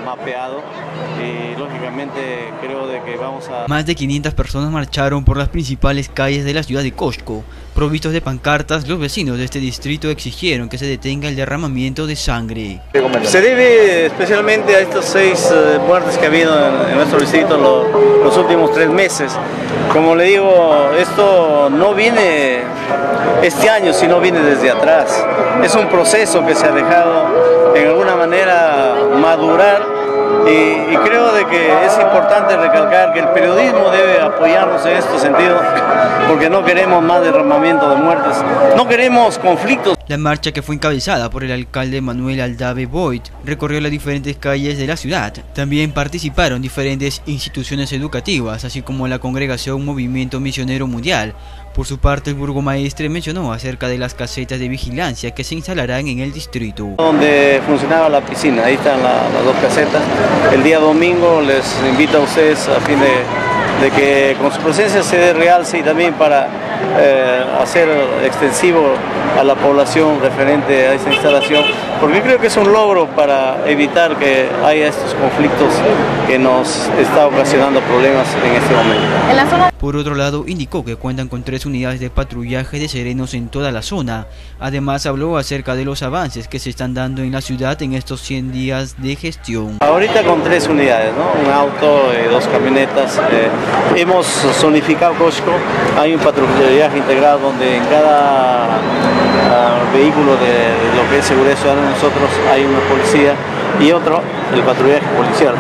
mapeado y lógicamente creo de que vamos a... Más de 500 personas marcharon por las principales calles de la ciudad de Cusco. Provistos de pancartas, los vecinos de este distrito exigieron que se detenga el derramamiento de sangre. Se debe especialmente a estos 6 muertes que ha habido en nuestro distrito los últimos 3 meses. Como le digo, esto no viene este año, sino viene desde atrás. Es un proceso que se ha dejado en alguna manera madurar. Y creo de que es importante recalcar que el periodismo debe apoyarnos en este sentido, porque no queremos más derramamiento de muertes, no queremos conflictos. La marcha, que fue encabezada por el alcalde Manuel Aldave Boyd, recorrió las diferentes calles de la ciudad. También participaron diferentes instituciones educativas, así como la congregación Movimiento Misionero Mundial. Por su parte, el burgomaestre mencionó acerca de las casetas de vigilancia que se instalarán en el distrito. Donde funcionaba la piscina, ahí están las 2 casetas. El día domingo les invito a ustedes a fin de que con su presencia se realce y también para hacer extensivo a la población referente a esta instalación, porque creo que es un logro para evitar que haya estos conflictos que nos está ocasionando problemas en este momento. Por otro lado, indicó que cuentan con 3 unidades de patrullaje de serenos en toda la zona. Además, habló acerca de los avances que se están dando en la ciudad en estos 100 días de gestión. Ahorita con 3 unidades, ¿no? Un auto, 2 camionetas. Hemos zonificado Cusco. Hay un patrullaje integrado donde en cada vehículo de lo que es seguridad ciudadana nosotros hay una policía y otro, el patrullaje policial,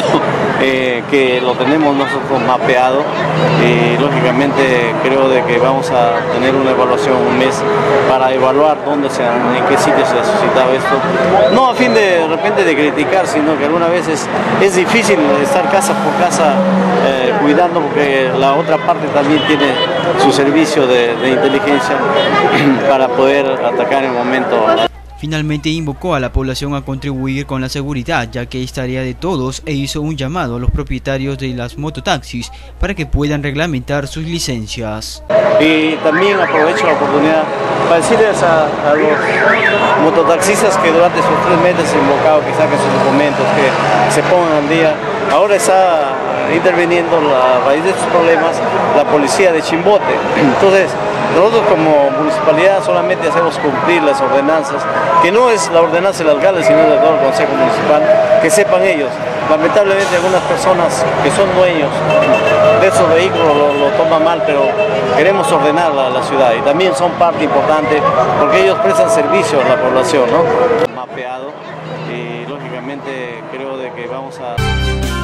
que lo tenemos nosotros mapeado y lógicamente creo de que vamos a tener una evaluación un mes para evaluar en qué sitio se ha suscitado esto. No a fin de repente de criticar, sino que algunas veces es difícil estar casa por casa cuidando, porque la otra parte también tiene su servicio de inteligencia para poder atacar en el momento. Finalmente invocó a la población a contribuir con la seguridad, ya que es tarea de todos, e hizo un llamado a los propietarios de las mototaxis para que puedan reglamentar sus licencias. Y también aprovecho la oportunidad para decirles a los mototaxistas que durante esos 3 meses he invocado que saquen sus documentos, que se pongan al día. Ahora está interviniendo a raíz de estos problemas la policía de Chimbote. Entonces, nosotros como municipalidad solamente hacemos cumplir las ordenanzas, que no es la ordenanza del alcalde, sino de todo el Consejo Municipal, que sepan ellos. Lamentablemente algunas personas que son dueños de esos vehículos lo toman mal, pero queremos ordenar la ciudad y también son parte importante porque ellos prestan servicio a la población, ¿no? Mapeado y lógicamente creo de que vamos a...